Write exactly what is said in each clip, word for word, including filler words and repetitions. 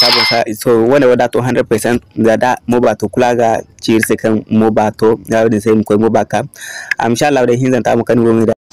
sabon sa so wanda wada to one hundred percent da da moba to kula ga cir se kan moba to da wadin sai mu koy moba ka am insha Allah da hinzan ta mu kan gomi da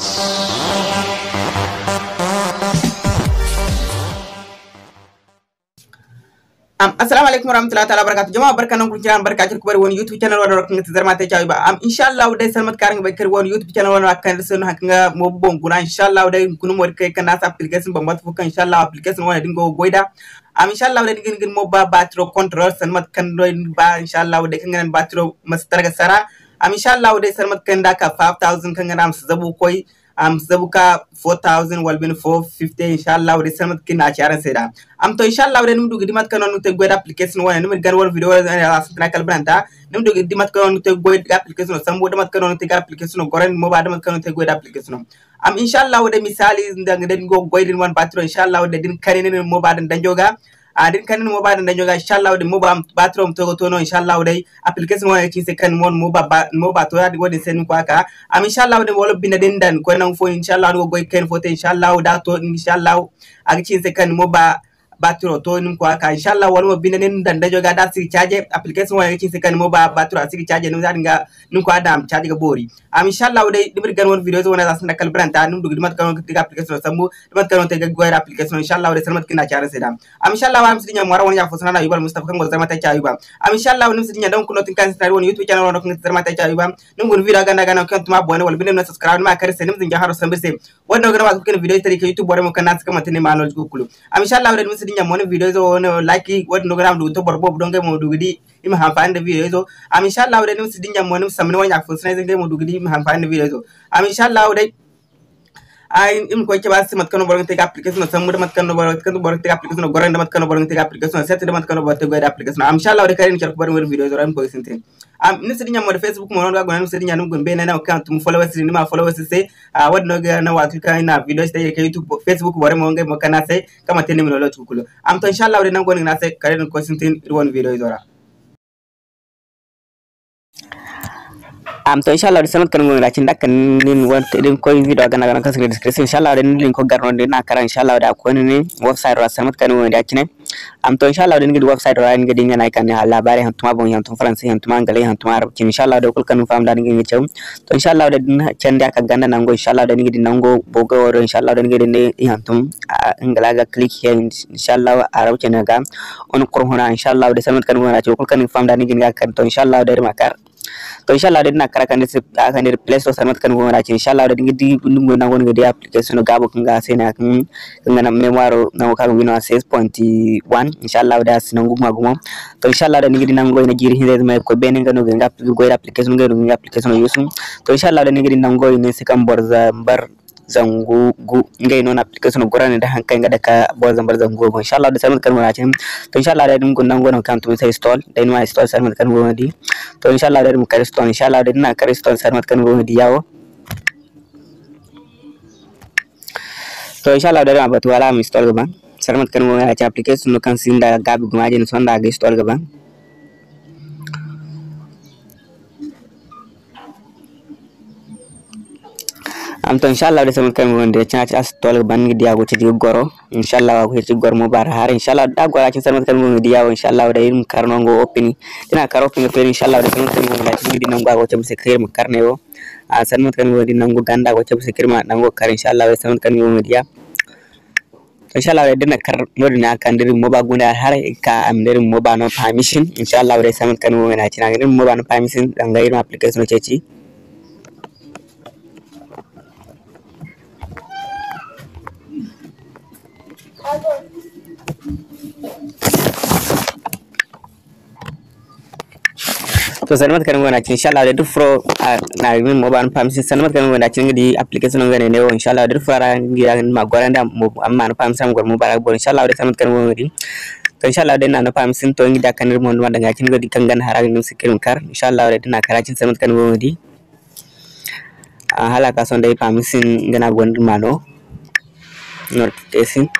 am assalamu alaikum warahmatullahi ta'ala barakatuh jama'a barkanan ku kiran barka ku bari wani YouTube channel wanda kan zarma ta jawi ba am insha Allah dai salmat karin bai kar wani YouTube channel wanda kan sun hakanga mo bon guna insha Allah dai kunu mo kai kan nasa application ban bat fukan insha Allah application wanda dingo goida am insha Allah dai digin mo ba batro control salmat kan do ba insha Allah dai kan ganan batro mastar ga sara am insha Allah dai salmat kan da ka five thousand kan ganan su zabu koi am zabuka four thousand walbin four fifty inshallah wadi samat kin a charan seda am to inshallah wadi numdu gidimat kanon te goid application wona numir gan wol video ala satra kal branta numdu gidimat kanon te goid application sambo damat kanon te application goren mo ba damat kanon te goid application am inshallah wadi misali ndang den go goidin wan patro inshallah wadi din kaninen mo ba dan danjoga adin kanin mo ba dan danjoga inshallah wadi mo ba patro to to no inshallah wadi application wona ci se kan mon mo ba mo ba to yadi wadi sen ko aka am inshallah wadi wolo bina den dan ko nan fo inshallah go goy ken fote inshallah da to inshallah ag ci se kan mo ba batro to nim ko aka inshallah wala mo bina den dan dajoga da sigi charge application wona ci se kan mo ba batro sigi charge no zadinga nim ko adam charge ga bori am inshallah wadi dimir gan won video wona zasna kal branta num dug dimat kan tiga application sambu dimat kan te goy application inshallah wadi salmat kina chara sedam am inshallah wa am sidinya mo wara woni ya fosana na yubal mustafa kan go zarmata chayuba am inshallah woni sidinya don kuno tin kan star woni youtube channel wona kan zarmata chayuba num gon video ganda gana kan tuma bone wal binem na subscribe ma kare senim zinja haro sambese wonno gana wa kan video tari ke youtube bore mo kan nas kan matene ma knowledge gukulu am inshallah wadi sidinya mo video zo wona like wonno gana do to borbo don ga mo dugidi im han fa ande video zo am inshallah wadi sidinya mo nim samne wanya fosana zinga mo dugidi im han fa ande video zo am inshallah wadi ay im ko ci basi mat kanu borom te application samu mat kanu borom kanu borom te application goran mat kanu borom te application set mat kanu borom te goy application am inshallah wadi karin ci ko borom video zo ram ko sinte am ni sidinya mo Facebook mo non ga gonan sidinya num gon be na account mu followers ni ma followers se a wad no ga na watu kai na video te ke YouTube Facebook borom mo ngai mo kana se kama tene mi lo tukulo am to inshallah wadi nan gon na se karin ko sinte won video zo ra am to inshallah di samat kan mo la ci ndak nin wonte den koy video gana gana kasri description inshallah den link ko garno den na kara inshallah da ko ni website ro samat kan mo da ci ne am to inshallah den ngi website ro ngi di ngana kan ha labari han tuma bon han tuma français han tuma anglais han tuma arab ci inshallah do ko kan fam da ngi ngi cew to inshallah den cende aka ganda nango inshallah den ngi di nango bogo woro inshallah den ngi di han tum ngala ga click here inshallah arab ci ne ga on qur'ana inshallah de samat kan mo la ci ko kan fam da ngi ngi kan to inshallah der makar to inshallah de nakara kan se akan di play store samat kan wona ci inshallah de ngi ndum na ngon ngi application gabo kan ga sena kan ngana memoire na ko wino six point one inshallah da sina nguma guma to inshallah de ngi nango ina jiri hinde me ko ben ngano ga go application ngi application yusum to inshallah de ngi nango ina se kam borza bar zangu gu ngay non application gorane da hankay nga daka bo zambar zangu go inshallah de samat kan wona ci to inshallah de dum ko nango no kan to say install de no install samat kan wona di to inshallah de mu kar install inshallah de na kar install samat kan wona di yawo to inshallah de ma batu wala mu install ga ban samat kan wona ci application no kan sinda gabi guma je no sonda ga install ga ban am to inshallah de samat kan wonde ci install ban ngi diago ci goro inshallah ko ci gor mo bar har inshallah da gora ci samat kan wonde diago inshallah de im karno ngo opini dina karo opini fer inshallah de samat kan wonde ci di nango go ci sekir mo karne wo a samat kan wonde nango ganda go ci sekir ma nango kar inshallah de samat kan wonde dia inshallah de dina kar modina kan dir mo ba gunda har ka am der mo ba no permission inshallah de samat kan wonde ci na mo ba no permission danga ina application ci to samat kan wona ci inshallah de dufro na min mo ban pam sin samat kan wona ci ngi application ngane ne wo inshallah de dufara ngi ma goranda mo amma no pam sam gor mo bara bo inshallah de samat kan wona di to inshallah de na no pam sin to ngi dakanir mo wanda nga ci ngi kan gan haraga ni sikirim kar inshallah de na kara ci samat kan wona di hala ka son de pam sin ngana gondu mano nor tesin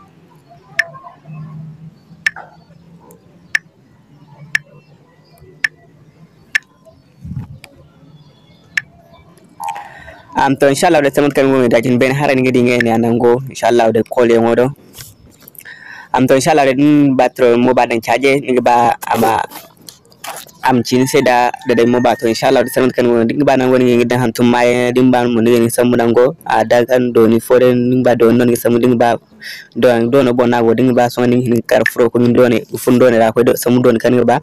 am to inshallah de samat kan mo da jin ben haran ngi di ngene nango inshallah de kole modo am to inshallah din batro mo ba dan charge ni ba ama am cin sai da da dai mo ba to inshallah da sanan kan woni ba nan woni ngi dan hantum mai din ba mo ni samu dango a da kan do ni fore ni ba do non ngi samu din ba do do no bona go din ba so ni kar fro ko min do ne fun do ne da ko do samu do kan ba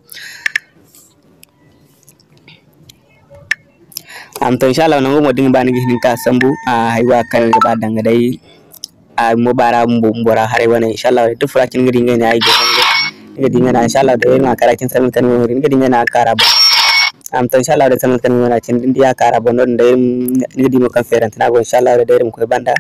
am to inshallah nango mo din ba ni hin ka sambu a haywa kan ba danga dai a mo bara mbo mbora hare wana inshallah to fura kin ngi ngi ay do ngadi ngana inshallah da ma karakin sanin kan wuri ngadi ngana karabo am to inshallah da sanin kan wona cin dindiya karabo non da ngadi mo kan ferant na go inshallah da dairim ko banda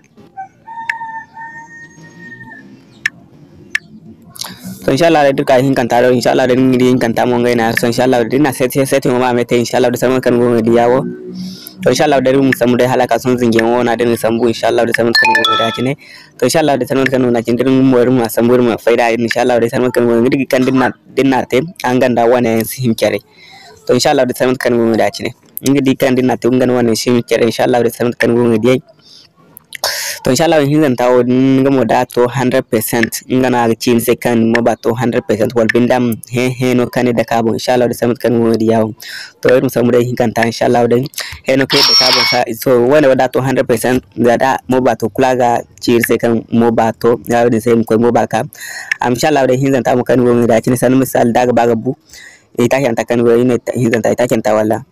to inshallah da duka hin kan taro inshallah da ngadi hin kan tamo ngaina so inshallah da dina set set mo ma mete inshallah da sanin kan go ngadi yawo to inshallah da mu samu dai halaka sun zingen wona da sambu inshallah da sanin kan go da kine to inshallah da sanin kan wona cin din mu mu sambu mu faida inshallah da sanin kan go ngidi kan dinna dinna te an ganda wane sim kere to inshallah da sanin kan go da kine ngidi kan dinna te ngan wane sim kere inshallah da sanin kan go ngidi to inshallah hin zan tawo ngamo da to one hundred percent ngana ga cin se kan mo ba to one hundred percent wal bindam he he no kan da kabo inshallah da sanin kan go ngidi yawo to irin samu dai hin kan ta inshallah da he no kai da kabo sa so wani wada to one hundred percent da da mo ba to kula ga cin se kan mo ba to ya da sai ko mo ba ka inshallah da hin zan ta mu kan go ngidi da cin sanin misal daga baga bu ita kan ta kan go ne hin zan ta ita kan ta walla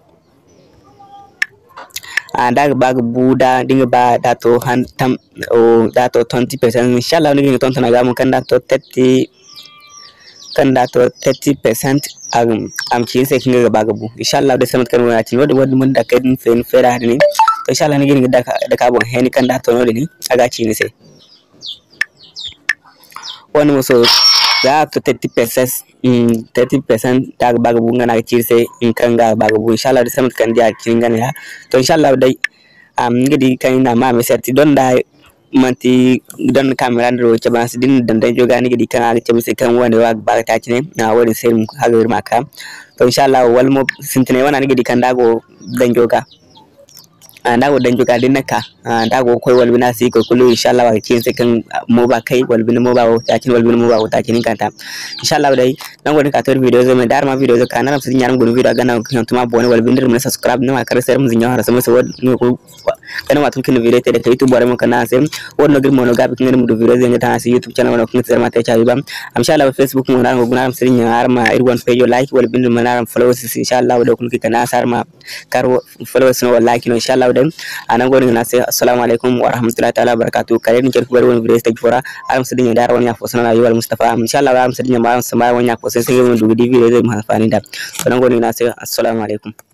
anda bag buda dinga ba dato han tam o dato twenty percent inshallah ni ngi tonto na gamu kan dato thirty kan dato thirty percent am am ci se kinga bag bu inshallah da samat kan wati wodi wodi mun da kan fen fera ni to inshallah ni ngi da da ka bon heni kan dato no ni aga ci ni se woni mo so dato thirty percent in thirty percent dag bagabu ngana cirse in kanga bagabu inshallah da samat kan dia cingan ya to inshallah dai am ngidi kan na ma me serti don da manti don camera ndo chabas din dan dan joga ngidi kan aga chabse kan wani wa baga ta cine na wani sai mu haga maka to inshallah wal mo sintine wana ngidi kan dago dan joga ndago dan joga din naka ndago koy wal bina si ko kullu inshallah wa kin se kan mo ba kai wal bin mo ba ta kin wal bin mo ba ta kin kanta inshallah dai dan godin ka tor video zo me dar ma video zo kana ram sidin yaran godin video ga na kan tuma bone wal bin dir mun subscribe na kar sai mun zinya har sama sai ni ko kana ma tun kin video te da kai youtube bare mun kana sai wonno gir mo no gabi kin mu video zo ngata sai youtube channel wala kun sai ma ta chawi bam inshallah facebook mun ran go na ram sidin yaran ma irwan page like wal bin mun ram followers inshallah da kun kana sar ma kar followers no like no inshallah dan anan godin na sai assalamu alaikum wa rahmatullahi ta'ala barakatuh kare ni kirku bari woni video stage fora alam sidin dar woni afo sana yowal mustafa inshallah alam sidin ma sama woni afo sai sai mun dugi video zai mu hafani da anan godin na sai assalamu alaikum